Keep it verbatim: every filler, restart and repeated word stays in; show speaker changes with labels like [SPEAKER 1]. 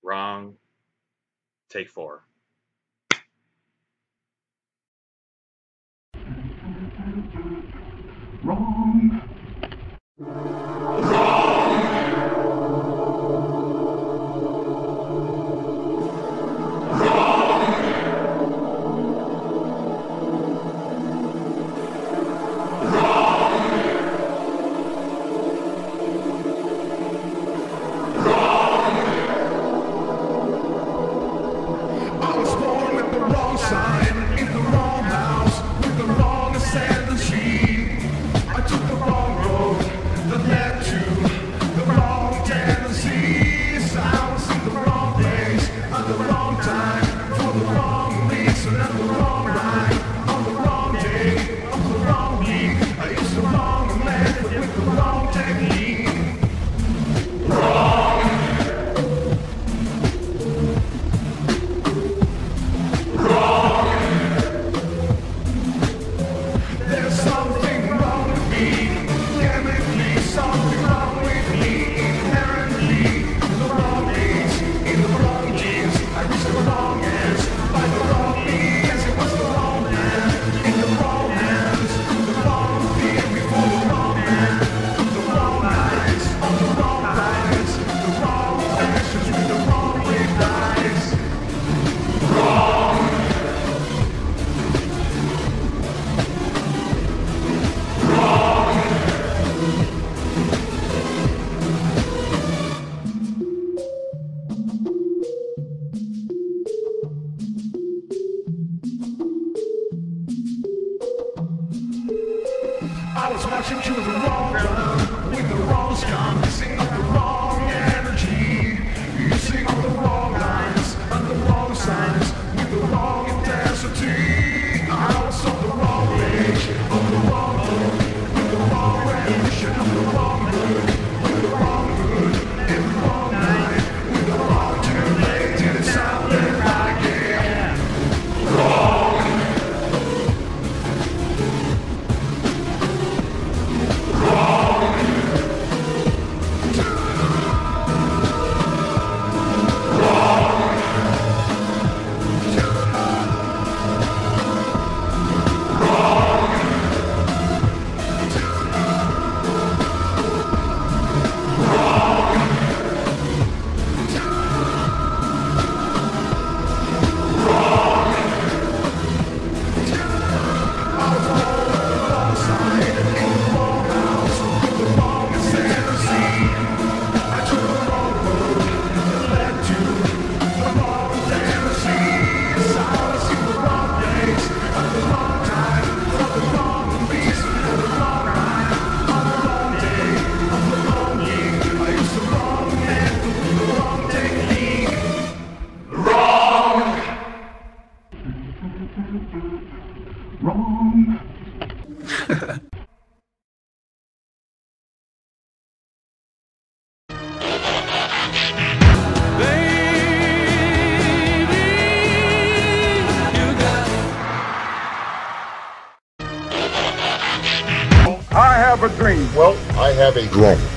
[SPEAKER 1] Wrong. Take four.
[SPEAKER 2] Wrong.
[SPEAKER 3] I was watching to the wrong gun, with the wrong scum, missing on the wrong energy. You sing on the wrong lines, on the wrong signs, with the wrong intensity. I was on the wrong page, on the wrong book, with the wrong rendition of the wrong mood, with the wrong mood, in the wrong night, with the wrong too late, and it sounded like it. Wrong.
[SPEAKER 2] Wrong.
[SPEAKER 4] I have a dream.
[SPEAKER 5] Well, I have a drone.